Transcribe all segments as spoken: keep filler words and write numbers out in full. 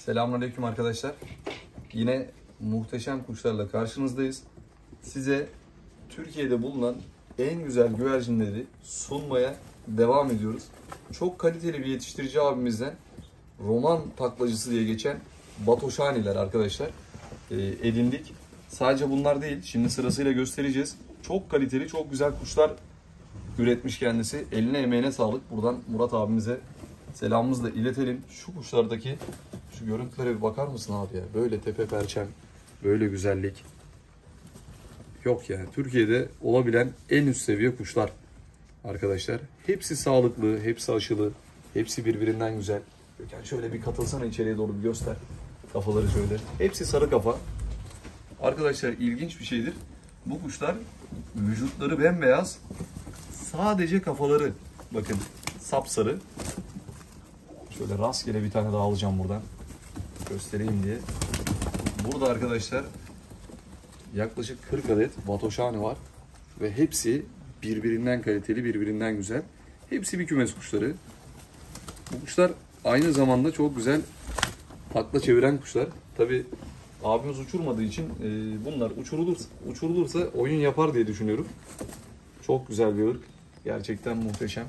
Selamünaleyküm arkadaşlar. Yine muhteşem kuşlarla karşınızdayız. Size Türkiye'de bulunan en güzel güvercinleri sunmaya devam ediyoruz. Çok kaliteli bir yetiştirici abimizden roman taklacısı diye geçen Batoşaniler arkadaşlar e, edindik. Sadece bunlar değil, şimdi sırasıyla göstereceğiz. Çok kaliteli, çok güzel kuşlar üretmiş kendisi. Eline emeğine sağlık. Buradan Murat abimize selamımızı da iletelim. Şu kuşlardaki şu görüntülere bir bakar mısın abi ya? Böyle tepe perçem, böyle güzellik. Yok yani. Türkiye'de olabilen en üst seviye kuşlar arkadaşlar. Hepsi sağlıklı, hepsi aşılı, hepsi birbirinden güzel. Yani şöyle bir katılsana içeriye doğru bir göster. Kafaları şöyle. Hepsi sarı kafa. Arkadaşlar ilginç bir şeydir. Bu kuşlar vücutları bembeyaz. Sadece kafaları bakın sapsarı. Şöyle rastgele bir tane daha alacağım buradan. Göstereyim diye. Burada arkadaşlar yaklaşık kırk adet Batoşani var. Ve hepsi birbirinden kaliteli, birbirinden güzel. Hepsi bir kümes kuşları. Bu kuşlar aynı zamanda çok güzel takla çeviren kuşlar. Tabi abimiz uçurmadığı için e, bunlar uçurulursa, uçurulursa oyun yapar diye düşünüyorum. Çok güzel bir ırk. Gerçekten muhteşem.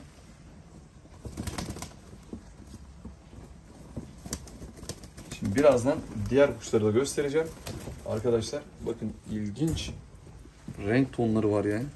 Şimdi birazdan diğer kuşları da göstereceğim. Arkadaşlar bakın ilginç renk tonları var yani.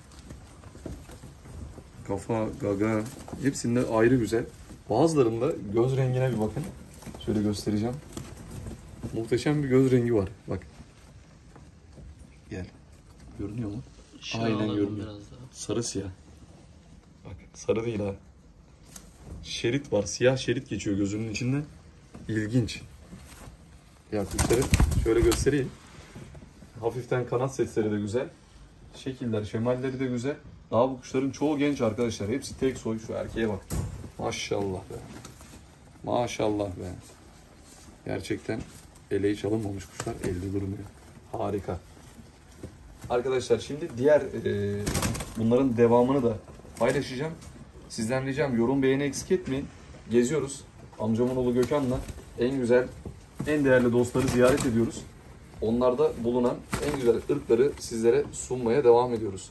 Kafa, gaga hepsinde ayrı güzel. Bazılarında göz rengine bir bakın. Şöyle göstereceğim. Muhteşem bir göz rengi var. Bak. Gel. Görünüyor mu? Şu aynen görünüyor. biraz daha. Sarı siyah. Bak sarı değil ha. Şerit var. Siyah şerit geçiyor gözünün içinden. İlginç. Ya kuşları şöyle göstereyim. Hafiften kanat sesleri de güzel. Şekiller, şemalleri de güzel. Daha bu kuşların çoğu genç arkadaşlar. Hepsi tek soy. Şu erkeğe bak. Maşallah be. Maşallah be. Gerçekten ele hiç alınmamış kuşlar. Elde durmuyor. Harika. Arkadaşlar şimdi diğer e, bunların devamını da paylaşacağım. Sizden ricam yorum beğeni eksik etmeyin. Geziyoruz. Amcamın oğlu Gökhan'la en güzel, en değerli dostları ziyaret ediyoruz. Onlarda bulunan en güzel ırkları sizlere sunmaya devam ediyoruz.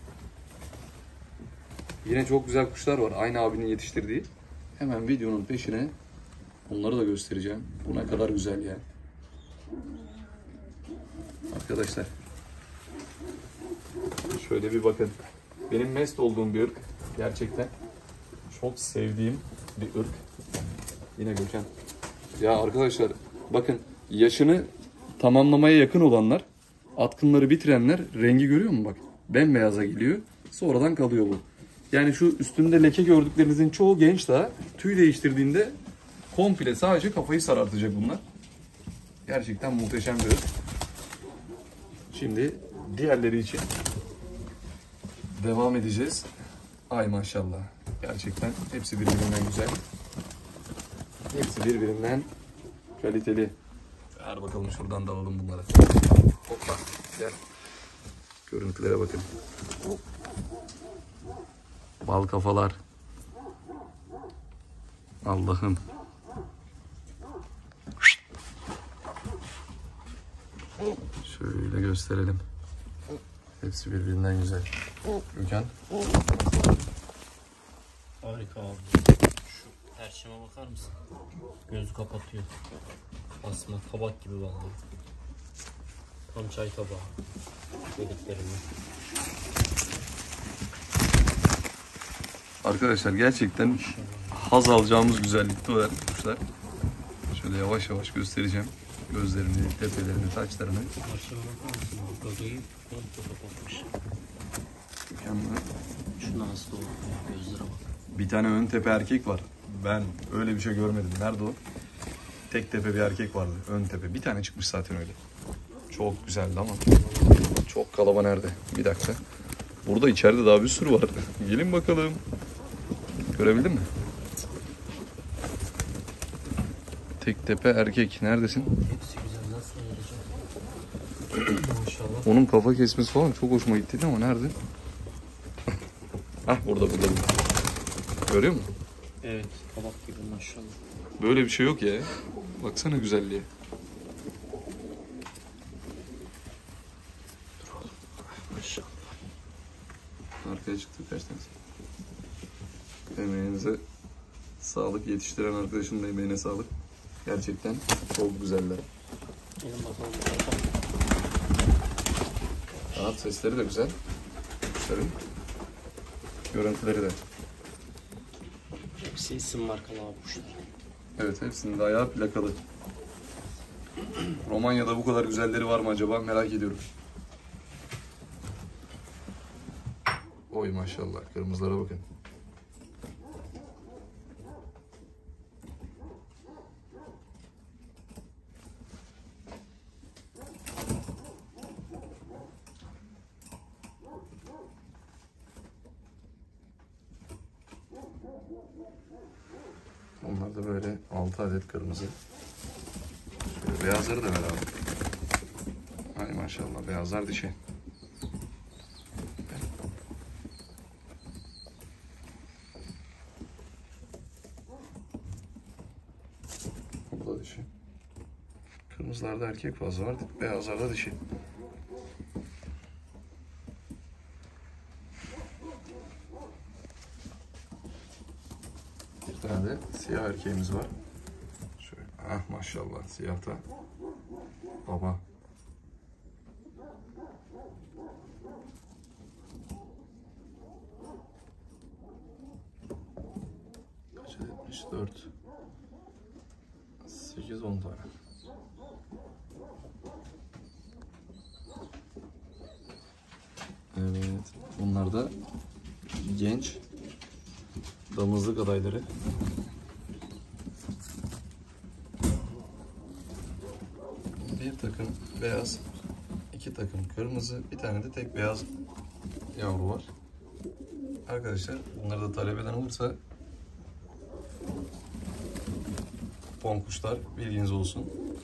Yine çok güzel kuşlar var. Aynı abinin yetiştirdiği. Hemen videonun peşine onları da göstereceğim. Bu ne kadar güzel ya. Arkadaşlar. Şöyle bir bakın. Benim mest olduğum bir ırk. Gerçekten çok sevdiğim bir ırk. Yine Gökhan. Ya arkadaşlar bakın yaşını tamamlamaya yakın olanlar, atkınları bitirenler rengi görüyor musun bak? Bembeyaza geliyor. Sonradan kalıyor bu. Yani şu üstünde leke gördüklerinizin çoğu genç daha. Tüy değiştirdiğinde komple sadece kafayı sarartacak bunlar. Gerçekten muhteşem bir ırk. Şimdi diğerleri için devam edeceğiz. Ay maşallah. Gerçekten hepsi birbirinden güzel. Hepsi birbirinden kaliteli. Ver bakalım şuradan da alalım bunları. Hoppa gel. Görüntülere bakın. Bal kafalar. Allah'ım. Şöyle gösterelim. Hepsi birbirinden güzel. Gökhan. Harika abi. Şu perçeme bakar mısın? Gözü kapatıyor. Aslında kabak gibi vallahi. Tam çay tabağı. Dediklerimle. Arkadaşlar gerçekten haz alacağımız güzellikte olan kuşlar. Şöyle yavaş yavaş göstereceğim. Gözlerini, tepelerini, saçlarını. Perçeme bakar mısın? Gagayı komple kapatmış. Mükemmel. Şuna hasta oldu ya. Gözlere bak. Bir tane ön tepe erkek var. Ben öyle bir şey görmedim. Nerede o? Tek tepe bir erkek vardı. Ön tepe. Bir tane çıkmış zaten öyle. Çok güzeldi ama. Çok kalaba nerede? Bir dakika. Burada içeride daha bir sürü var. Gelin bakalım. Görebildin mi? Tek tepe erkek. Neredesin? Hepsi güzel. Nasıl ayıracağım? Maşallah. Onun kafa kesmesi falan çok hoşuma gitti ama nerede? Hah burada burada. Görüyor musun? Evet. Kabak gibi maşallah. Böyle bir şey yok ya. Baksana güzelliğe. Maşallah. Arkaya çıktı kaç tanesi. Emeğinize sağlık, yetiştiren arkadaşın da emeğine sağlık. Gerçekten çok güzeller. Gelin bakalım. Kanat sesleri de güzel. Kuşların görüntüleri de. Hepsi isim markalı abi kuşlar. Evet, hepsinin de ayağı plakalı. Romanya'da bu kadar güzelleri var mı acaba, merak ediyorum. Oy maşallah, kırmızılara bakın. Onlar da böyle altı adet kırmızı. Şöyle beyazları da ver abi. Hay maşallah, beyazlar dişi. Bu da dişi. Kırmızılarda erkek fazla var, beyazlarda dişi. Bir tane de siyah erkeğimiz var. Şöyle, ah maşallah, siyah da baba. Kaç etmiş? dört, sekiz, on tane. Evet, bunlar da genç damızlık adayları. Bir takım beyaz, iki takım kırmızı, bir tane de tek beyaz yavru var. Arkadaşlar, bunları da talep eden olursa pon kuşlar, bilginiz olsun.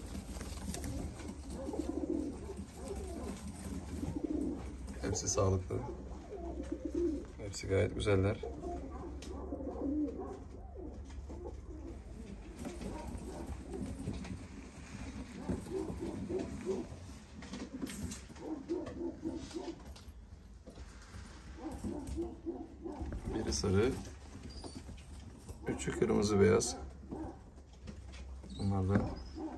Hepsi sağlıklı. Hepsi gayet güzeller. Biri sarı, üçü kırmızı beyaz. Bunlar da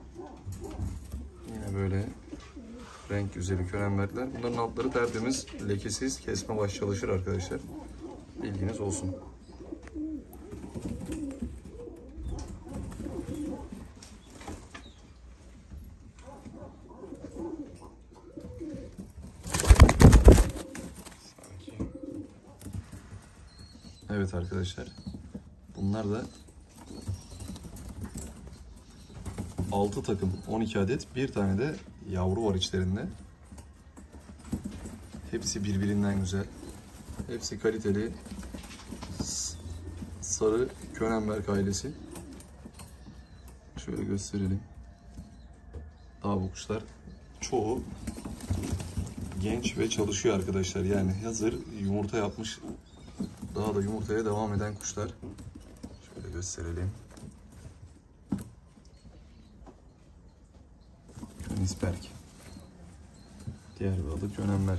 yine böyle renk güzeli körenberler. Bunların altları tertemiz, lekesiz, kesme baş çalışır arkadaşlar. Bilginiz olsun. Evet arkadaşlar, bunlar da altı takım, on iki adet, bir tane de yavru var içlerinde. Hepsi birbirinden güzel. Hepsi kaliteli. Sarı Könenberg ailesi. Şöyle gösterelim. Daha bu kuşlar çoğu genç ve çalışıyor arkadaşlar. Yani hazır yumurta yapmış, daha da yumurtaya devam eden kuşlar. Şöyle gösterelim. Königsberg. Diğer bir adı Könenberg.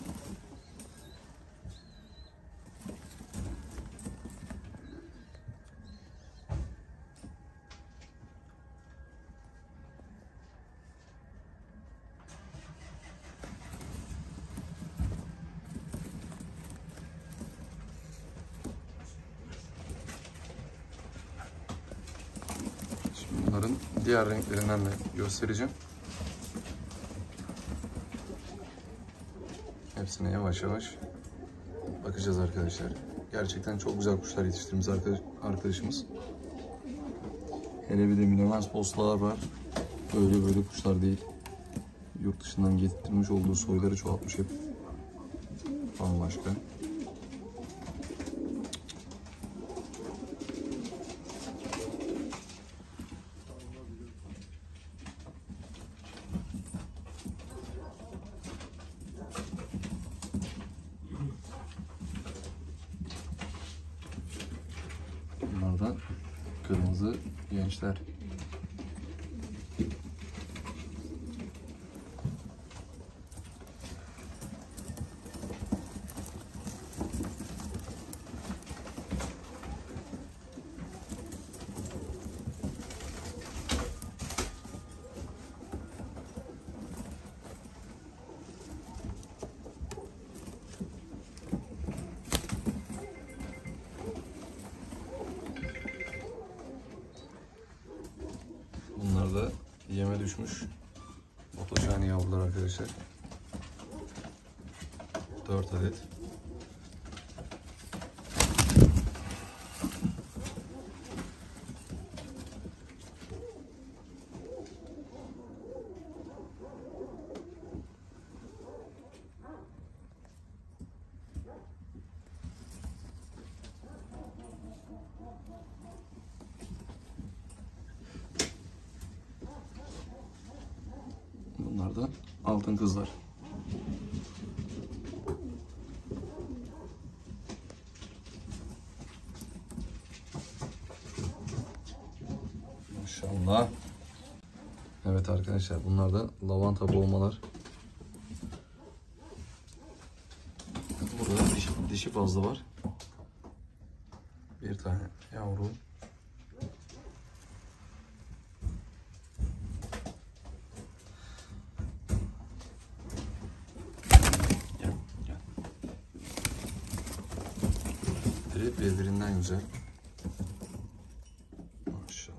Bunların diğer renklerinden de göstereceğim. Hepsine yavaş yavaş bakacağız arkadaşlar. Gerçekten çok güzel kuşlar yetiştirmiş arkadaşımız. Hele bir de Milemens postlar var. Böyle böyle kuşlar değil. Yurt dışından getirmiş olduğu soyları çoğaltmış hep. Bambaşka. Bunlar da kırmızı gençler. yeme düşmüş. Otoşani yavrular arkadaşlar. dört adet. Bunlar da altın kızlar. Maşallah. Evet arkadaşlar, bunlar da lavanta boğmalar. Burada dişi, dişi fazla var. Bir tane yavru. Gel, gel. Hep birbirinden güzel. Maşallah.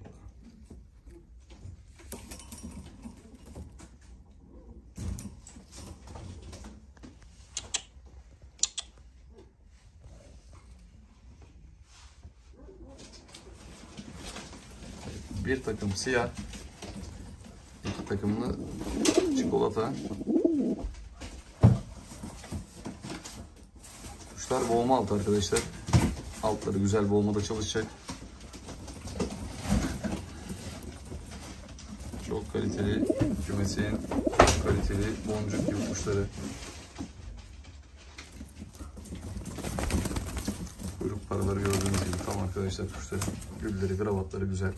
Bir takım siyah, iki takımlı çikolata. Kuşlar boğma altı arkadaşlar. Altları güzel boğmada çalışacak. Çok kaliteli kümesin, kaliteli boncuk gibi kuşları. Kuyruk paraları gördüğünüz gibi tam arkadaşlar kuşların. Gülleri, kravatları güzel.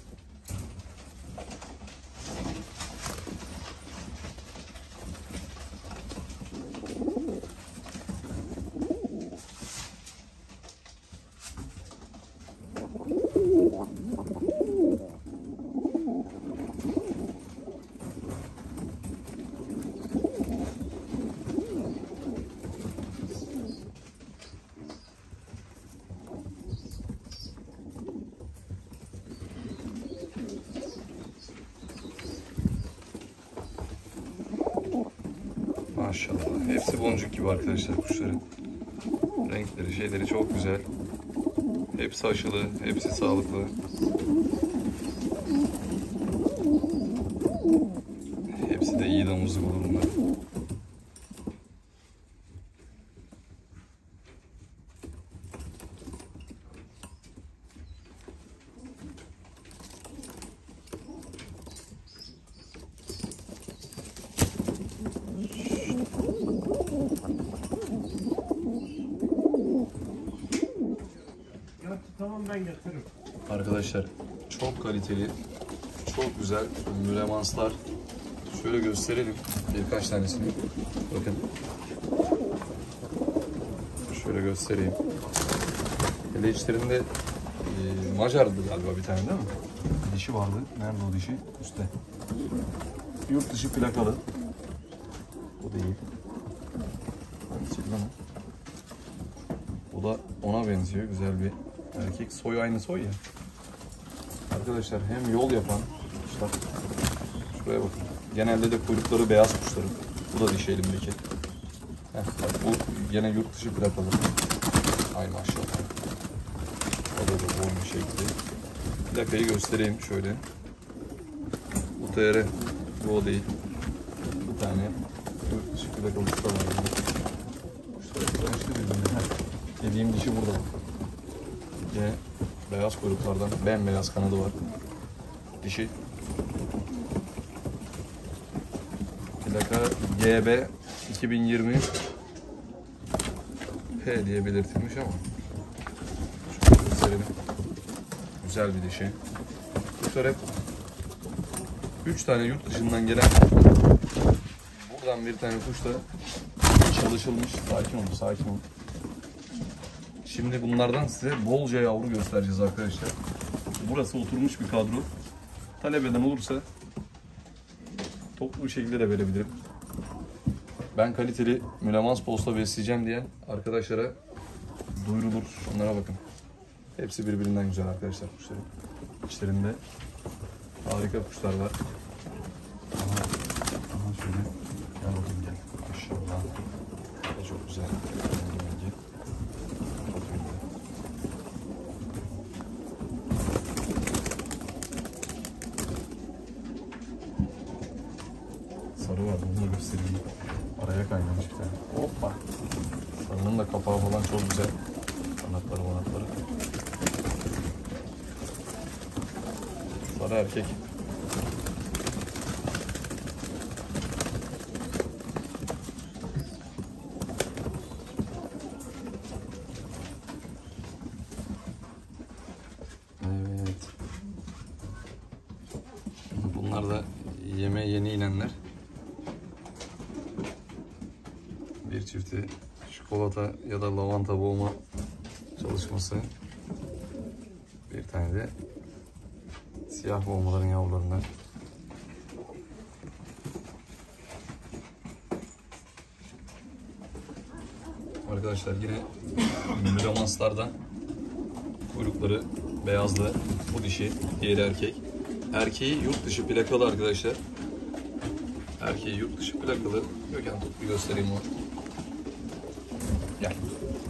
Maşallah. Hepsi boncuk gibi arkadaşlar kuşların. Renkleri, şeyleri çok güzel. Hepsi aşılı, hepsi sağlıklı. Hepsi de iyi damızlık olur bunlar. Tamam, ben getiririm. Arkadaşlar çok kaliteli, çok güzel mülemanslar. Şöyle gösterelim birkaç tanesini. Bakın. Şöyle göstereyim. Hele içlerinde e, Macar'dı galiba bir tane değil mi? Dişi vardı. Nerede o dişi? Üstte. Yurt dışı plakalı. O değil. Hangisi lan o? O da ona benziyor. Güzel bir erkek. Soy aynı soy ya. Arkadaşlar hem yol yapan kuşlar. Şuraya bakın. Genelde de kuyrukları beyaz kuşların. Bu da dişi elimdeki. Heh, bak, bu gene yurt dışı plakalı. Ay maşallah. O da da boynu şekli. Plakayı göstereyim şöyle. Bu T R. Bu o değil. Bir tane yurt dışı plakalı kuş da var. Kuşlar karıştı birbirine. Dediğim dişi burada. Yine beyaz kuyruklardan bembeyaz kanadı var. Dişi. Plaka G B iki bin yirmi P diye belirtilmiş ama şöyle gösterelim. Güzel bir dişi. Bu taraf üç tane yurt dışından gelen, buradan bir tane kuş da çalışılmış. Sakin olun, sakin olun. Şimdi bunlardan size bolca yavru göstereceğiz arkadaşlar. Burası oturmuş bir kadro. Talep eden olursa toplu bir şekilde de verebilirim. Ben kaliteli mülemans posta besleyeceğim diyen arkadaşlara duyurulur. Şunlara bakın. Hepsi birbirinden güzel arkadaşlar kuşların. İçlerinde harika kuşlar var. şöyle. Gel bakayım gel. Maşallah. Bu da çok güzel. Rengi rengi. Çok güzel. Sarı var. Bunu da göstereyim. Araya kaynamış bir tane. Hoppa. Sarının da kapağı falan çok güzel. Kanatları kanatları. Sarı erkek. Evet. Bunlar da yemeğe yeni inenler. Bir çifti çikolata ya da lavanta boğma çalışması. Bir tane de siyah boğmaların yavrularından. Arkadaşlar yine Mülemanslardan kuyrukları beyazlı, bu dişi, diğeri erkek. Erkeği yurt dışı plakalı arkadaşlar. Erkeği yurt dışı plakalı. Gökhan tut bir göstereyim onu. Gel.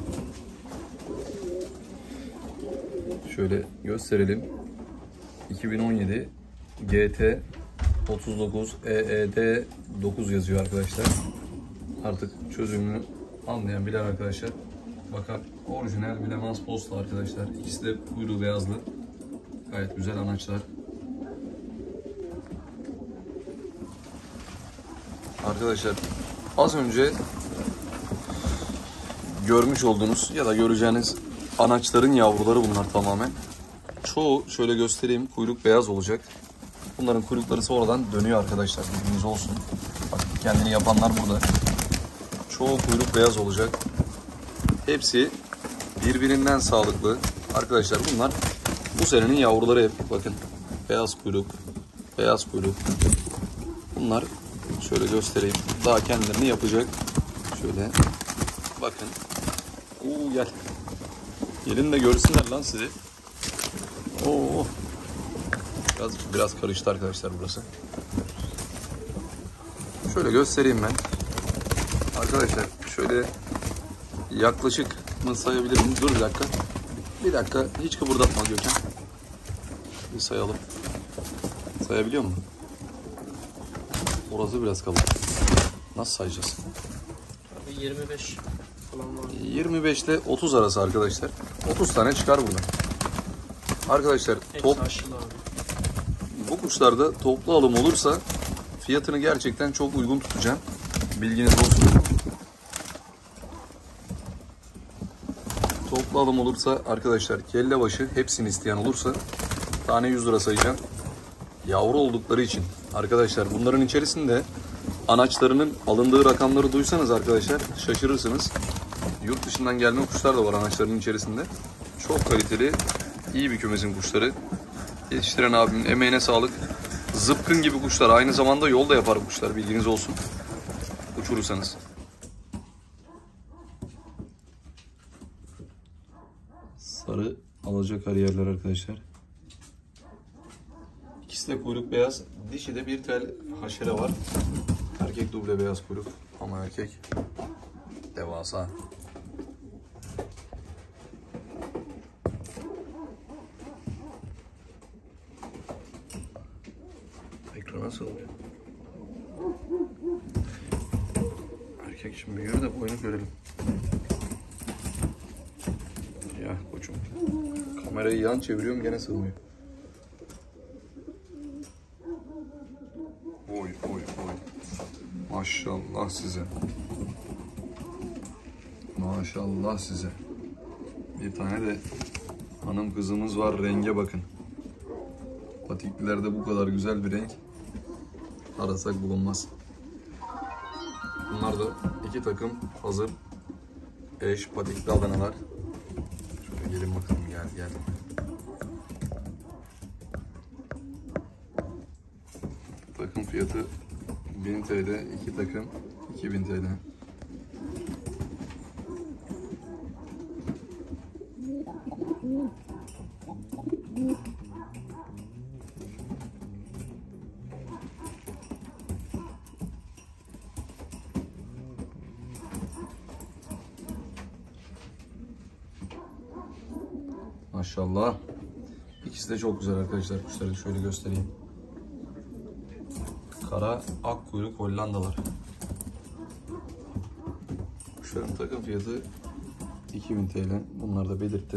Şöyle gösterelim. iki bin on yedi G T otuz dokuz E E D dokuz yazıyor arkadaşlar. Artık çözümünü anlayan bilen arkadaşlar. Bakar, orijinal Mülemans posta arkadaşlar. İkisi de kuyruğu beyazlı. Gayet güzel anaçlar. Arkadaşlar az önce görmüş olduğunuz ya da göreceğiniz anaçların yavruları bunlar tamamen. Çoğu şöyle göstereyim, kuyruk beyaz olacak. Bunların kuyrukları sonradan dönüyor arkadaşlar, bilginiz olsun. Bak, kendini yapanlar burada. Çoğu kuyruk beyaz olacak. Hepsi birbirinden sağlıklı. Arkadaşlar bunlar bu senenin yavruları hep. Bakın beyaz kuyruk, beyaz kuyruk. Bunlar şöyle göstereyim. Daha kendilerini yapacak. Şöyle bakın. Oo gel. Gelin de görsünler lan sizi. Oo. Biraz biraz karıştı arkadaşlar burası. Şöyle göstereyim ben. Arkadaşlar şöyle yaklaşık mı sayabilirim? Dur bir dakika. Bir dakika hiç kıpırdatma Gökhan. Bir sayalım. Sayabiliyor musun? Orası biraz kalın. Nasıl sayacağız? yirmi beş falan var. yirmi beş ile otuz arası arkadaşlar. otuz tane çıkar burada. Arkadaşlar top, bu kuşlarda toplu alım olursa fiyatını gerçekten çok uygun tutacağım. Bilginiz olsun. Toplu alım olursa arkadaşlar kelle başı hepsini isteyen olursa tane yüz lira sayacağım. Yavru oldukları için arkadaşlar bunların içerisinde anaçlarının alındığı rakamları duysanız arkadaşlar şaşırırsınız. Yurt dışından gelme kuşlar da var anaçlarının içerisinde. Çok kaliteli, iyi bir kümesin kuşları. Yetiştiren abimin emeğine sağlık. Zıpkın gibi kuşlar. Aynı zamanda yol da yapar kuşlar. Bilginiz olsun. Uçurursanız. Sarı alacak kariyerler arkadaşlar. İkisi de kuyruk beyaz. Dişi de bir tel haşere var. Erkek duble beyaz kuyruk. Ama erkek devasa. Ekran nasıl oluyor? Erkek için büyüyor da boyunu görelim. Ya koçum. Kamerayı yan çeviriyorum gene sığmıyor. Oy oy oy. Maşallah size. Maşallah size. Bir tane de hanım kızımız var. Renge bakın. Patiklilerde bu kadar güzel bir renk arasak bulunmaz. Bunlar da iki takım hazır eş patikli adanalar. Şöyle gelin bakalım, gel gel. Takım fiyatı bin TL, iki takım iki bin TL. maşallah. İkisi de çok güzel arkadaşlar. Kuşları şöyle göstereyim. Kara ak kuyruk Hollandalar. Kuşların takım fiyatı iki bin T L. Bunları da belirttim.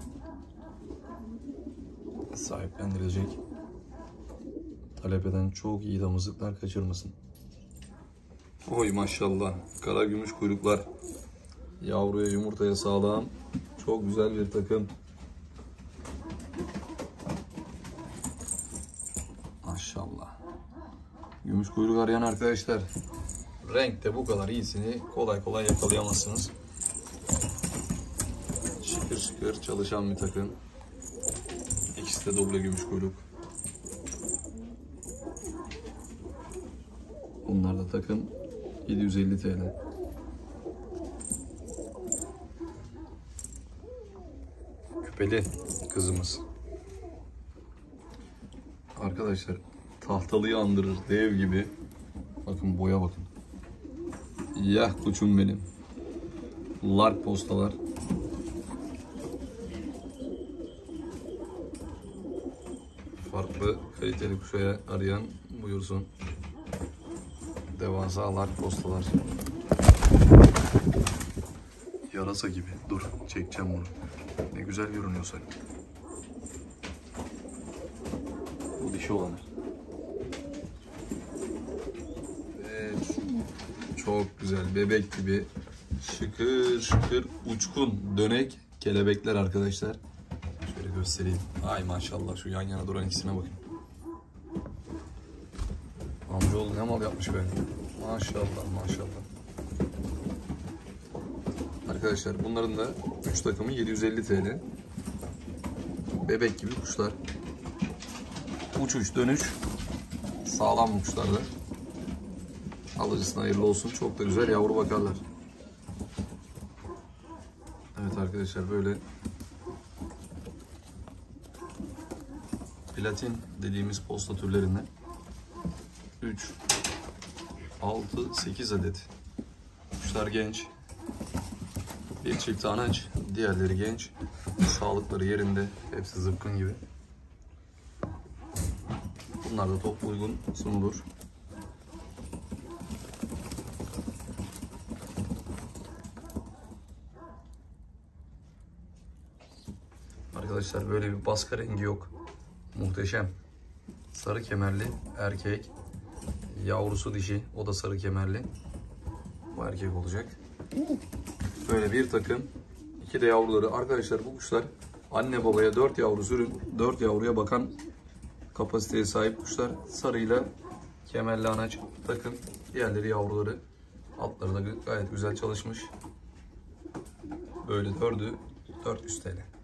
Sahiplendirilecek. Talep eden çok iyi damızlıklar kaçırmasın. Oy maşallah. Kara gümüş kuyruklar. Yavruya yumurtaya sağlam. Çok güzel bir takım. Maşallah. Gümüş kuyruk arayan arkadaşlar. Renkte bu kadar iyisini kolay kolay yakalayamazsınız. Şıkır şıkır çalışan bir takım. İkisi de doble gümüş kuyruk. Bunlar da takım yedi yüz elli T L. Küpeli kızımız. Arkadaşlar tahtalıyı andırır dev gibi. Bakın boya bakın. Yah koçum benim. Lark postalar. Farklı kaliteli kuşaya arayan buyursun. Devasa lark postalar. Yarasa gibi. Dur çekeceğim bunu. Ne güzel görünüyor sanki. Bu dişi olanı. Evet. Çok güzel. Bebek gibi. Şıkır şıkır uçkun dönek kelebekler arkadaşlar. Şöyle göstereyim. Ay maşallah şu yan yana duran ikisine bakın. Amcaoğlu ne mal yapmış be. Maşallah maşallah. Arkadaşlar bunların da üç takımı yedi yüz elli T L. Bebek gibi kuşlar. Uçuş dönüş sağlam kuşlarla. Alıcısına hayırlı olsun. Çok da güzel yavru bakarlar. Evet arkadaşlar böyle platin dediğimiz posta türlerinden üç, altı, sekiz adet. Kuşlar genç. Bir çift anaç, diğerleri genç. Sağlıkları yerinde. Hepsi zıpkın gibi. Bunlar da toplu uygun sunulur. Arkadaşlar böyle bir baska rengi yok. Muhteşem. Sarı kemerli erkek. Yavrusu dişi. O da sarı kemerli. Bu erkek olacak. Böyle bir takım. İki de yavruları. Arkadaşlar bu kuşlar anne babaya dört yavru sürün. dört yavruya bakan kapasiteye sahip kuşlar. Sarıyla kemerli anaç takım. Diğerleri yavruları. Altları da gayet güzel çalışmış. Böyle dördü dört yüz T L.